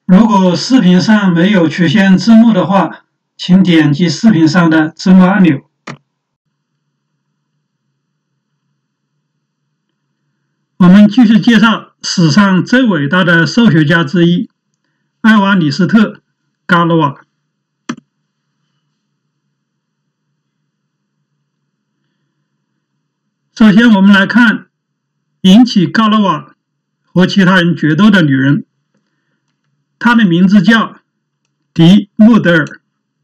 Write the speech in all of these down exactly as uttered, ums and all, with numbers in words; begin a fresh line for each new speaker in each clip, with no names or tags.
如果视频上没有出现字幕的话，请点击视频上的字幕按钮。我们继续介绍史上最伟大的数学家之一艾瓦里斯特·伽罗瓦。首先，我们来看引起伽罗瓦和其他人决斗的女人，她的名字叫迪穆德尔。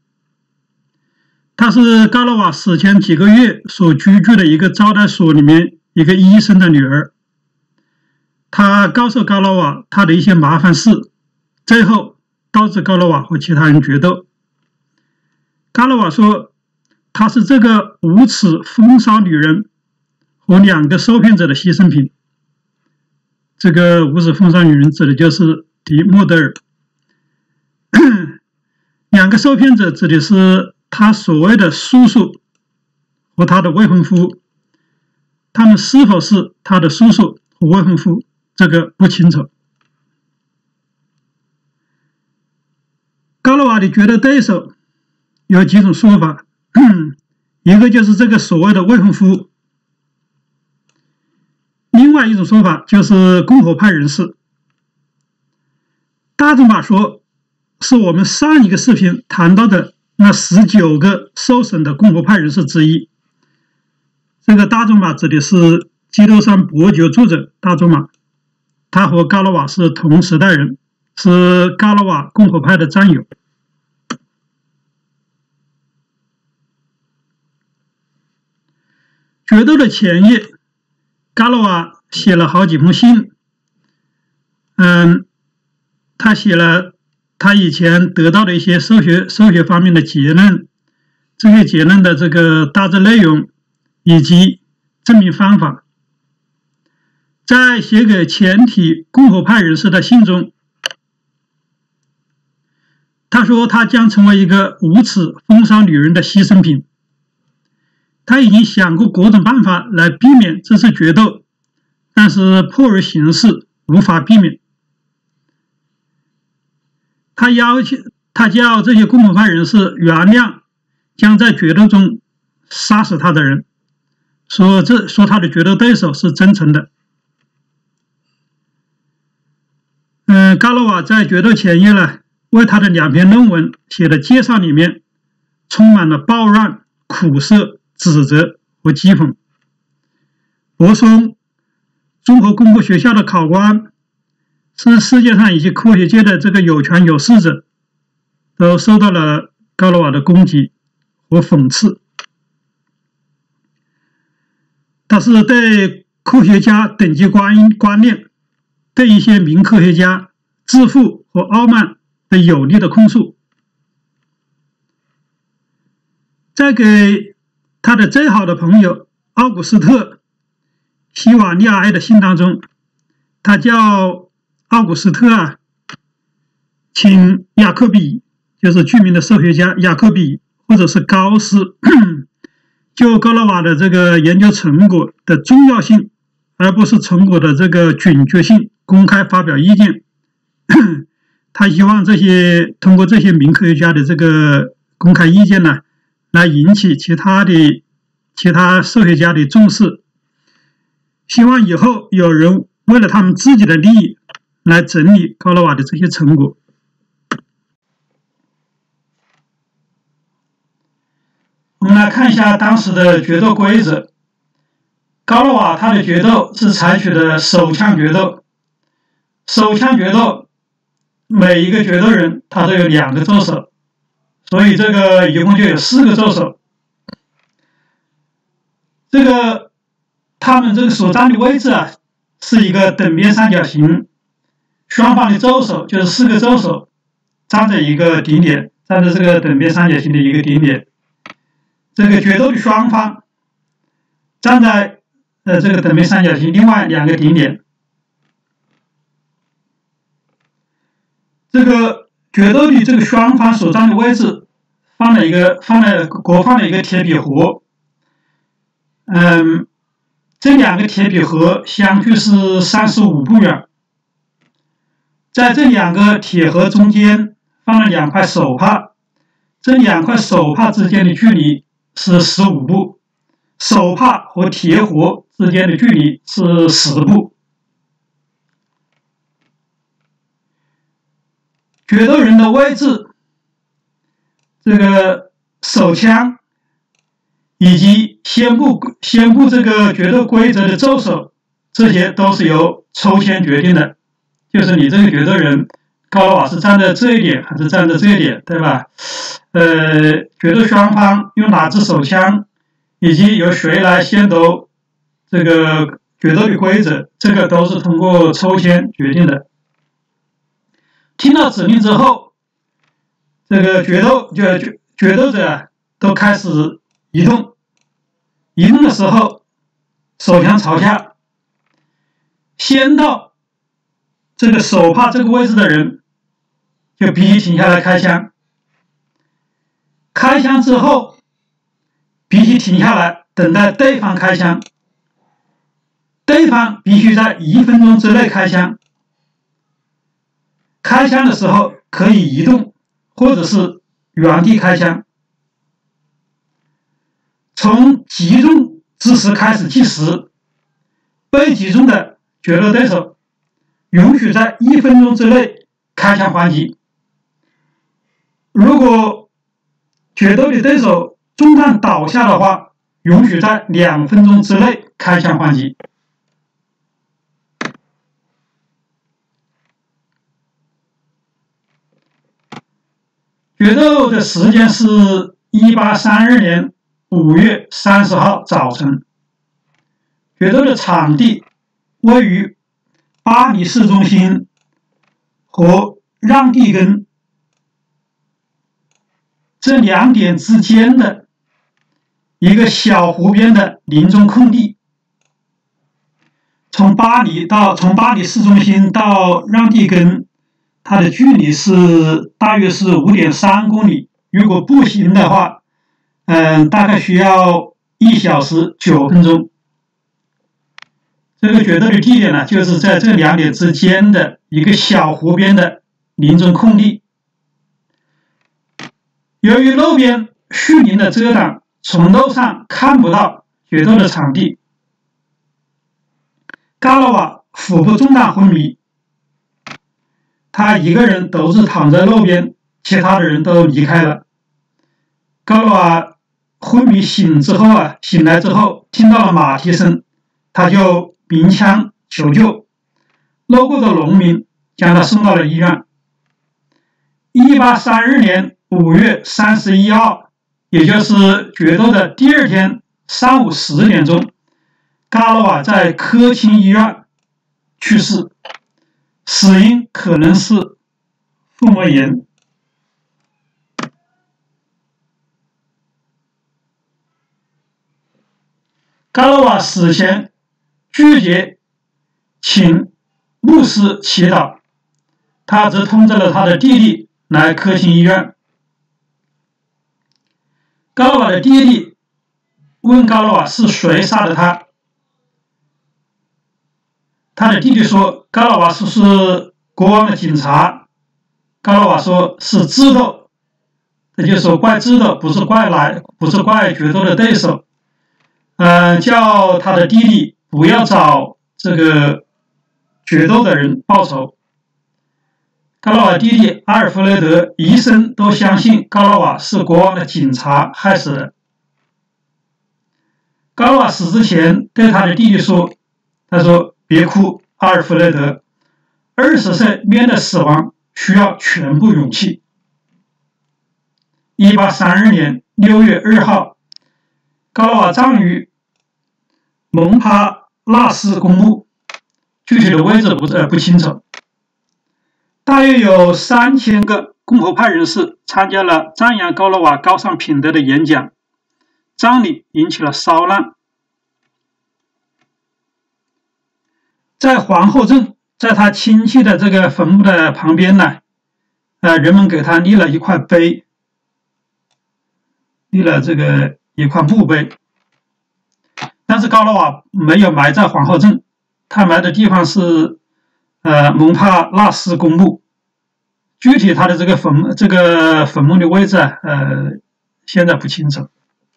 她是伽罗瓦死前几个月所居住的一个招待所里面一个医生的女儿。她告诉伽罗瓦她的一些麻烦事，最后导致伽罗瓦和其他人决斗。伽罗瓦说，她是这个无耻风骚女人和两个受骗者的牺牲品。这个无耻风骚女人指的就是迪穆德尔。两个受骗者指的是他所谓的叔叔和他的未婚夫，他们是否是他的叔叔和未婚夫，这个不清楚。伽罗瓦的决斗对手有几种说法，一个就是这个所谓的未婚夫，另外一种说法就是共和派人士。大仲马说，是我们上一个视频谈到的那十九个受审的共和派人士之一。这个大仲马指的是基督山伯爵作者大仲马，他和伽罗瓦是同时代人，是伽罗瓦共和派的战友。决斗的前夜，伽罗瓦写了好几封信。嗯，他写了他以前得到的一些数学数学方面的结论，这些结论的这个大致内容以及证明方法。在写给全体共和派人士的信中，他说他将成为一个无耻风骚女人的牺牲品。他已经想过各种办法来避免这次决斗，但是迫于形势无法避免。他要求他叫这些共和派人士原谅将在决斗中杀死他的人，说这说他的决斗对手是真诚的。嗯，伽罗瓦在决斗前夜呢，为他的两篇论文写的介绍里面充满了暴乱、苦涩、指责和讥讽。博松综合工科学校的考官，是世界上以及科学界的这个有权有势者，都受到了伽罗瓦的攻击和讽刺。他是对科学家等级观观念，对一些名科学家自负和傲慢的有力的控诉。在给他的最好的朋友奥古斯特·希瓦利亚埃的信当中，他叫奥古斯特啊，请雅克比，就是著名的数学家雅克比或者是高斯，就伽罗瓦的这个研究成果的重要性，而不是成果的这个准确性，公开发表意见。他希望这些通过这些名科学家的这个公开意见呢，来引起其他的其他数学家的重视，希望以后有人为了他们自己的利益来整理伽罗瓦的这些成果。我们来看一下当时的决斗规则。伽罗瓦他的决斗是采取的手枪决斗，手枪决斗每一个决斗人他都有两个助手，所以这个一共就有四个助手。这个他们这个所站的位置啊，是一个等边三角形，双方的助手就是四个助手站在一个顶点，站在这个等边三角形的一个顶点。这个决斗的双方站在呃这个等边三角形另外两个顶点。这个决斗的这个双方所站的位置放了一个放了各放了一个铁笔盒。嗯，这两个铁笔盒相距是三十五步远。 在这两个铁盒中间放了两块手帕，这两块手帕之间的距离是十五步，手帕和铁盒之间的距离是十步。决斗人的位置，这个手枪以及宣布宣布这个决斗规则的奏手，这些都是由抽签决定的，就是你这个决斗人高罗瓦是站在这一点还是站在这一点，对吧？呃，决斗双方用哪支手枪，以及由谁来宣读这个决斗的规则，这个都是通过抽签决定的。听到指令之后，这个决斗就决决斗者都开始移动，移动的时候手枪朝下，先到这个手帕这个位置的人就必须停下来开枪，开枪之后必须停下来等待对方开枪，对方必须在一分钟之内开枪。开枪的时候可以移动，或者是原地开枪。从击中之时开始计时，被击中的决斗对手允许在一分钟之内开枪还击。如果决斗的对手中弹倒下的话，允许在两分钟之内开枪还击。决斗的时间是一八三二年五月三十号早晨。决斗的场地位于巴黎市中心和让地根这两点之间的一个小湖边的林中空地。从巴黎到从巴黎市中心到让地根，它的距离是大约是 五点三公里，如果步行的话，嗯，大概需要一小时九分钟。这个决斗的地点呢，就是在这两点之间的一个小湖边的林中空地。由于路边树林的遮挡，从路上看不到决斗的场地。高罗瓦腹部中弹昏迷，他一个人独自躺在路边，其他的人都离开了。高罗瓦昏迷醒之后啊，醒来之后听到了马蹄声，他就鸣枪求救。路过的农民将他送到了医院。一八三二年五月三十一号，也就是决斗的第二天上午十点钟，高罗瓦在科钦医院去世，死因可能是腹膜炎。高罗瓦死前拒绝请牧师祈祷，他只通知了他的弟弟来科钦医院。高罗瓦的弟弟问高罗瓦是谁杀的他，他的弟弟说高罗瓦是是国王的警察，高罗瓦说是智斗，这就是说怪智斗，不是怪来不是怪决斗的对手。呃，叫他的弟弟不要找这个决斗的人报仇。高罗瓦弟弟阿尔弗雷德一生都相信高罗瓦是国王的警察害死的。高罗瓦死之前对他的弟弟说：“他说别哭，阿尔弗雷德，二十岁面对死亡需要全部勇气。”一八三二年六月二号。高罗瓦葬于蒙帕纳斯公墓，具体的位置不呃不清楚。大约有三千个共和派人士参加了赞扬高罗瓦高尚品德的演讲，葬礼引起了骚乱。在皇后镇，在他亲戚的这个坟墓的旁边呢，呃，人们给他立了一块碑，立了这个一块墓碑。但是高罗瓦没有埋在皇后镇，他埋的地方是呃蒙帕纳斯公墓。具体他的这个坟这个坟墓的位置啊，呃，现在不清楚。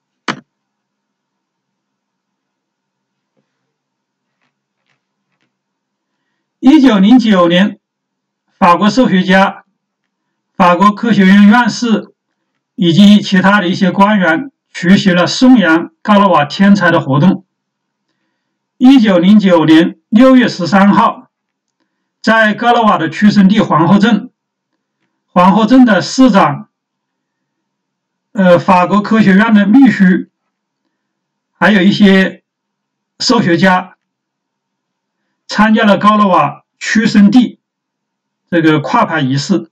一九零九年，法国数学家、法国科学院院士以及其他的一些官员出席了颂扬高勒瓦天才的活动。一九零九年六月十三号，在高勒瓦的出生地皇后镇，皇后镇的市长、呃法国科学院的秘书，还有一些数学家参加了高勒瓦出生地这个跨牌仪式。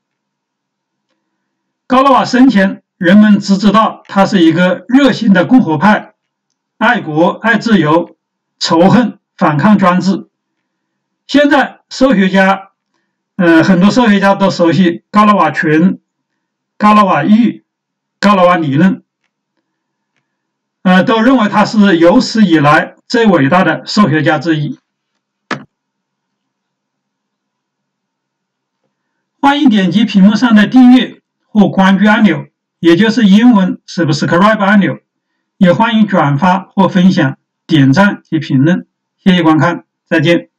高勒瓦生前，人们只知道他是一个热心的共和派，爱国爱自由，仇恨反抗专制。现在数学家，呃，很多数学家都熟悉高勒瓦群、高勒瓦域、高勒瓦理论，呃，都认为他是有史以来最伟大的数学家之一。欢迎点击屏幕上的订阅或关注按钮，也就是英文 Subscribe 按钮，也欢迎转发或分享、点赞及评论。谢谢观看，再见。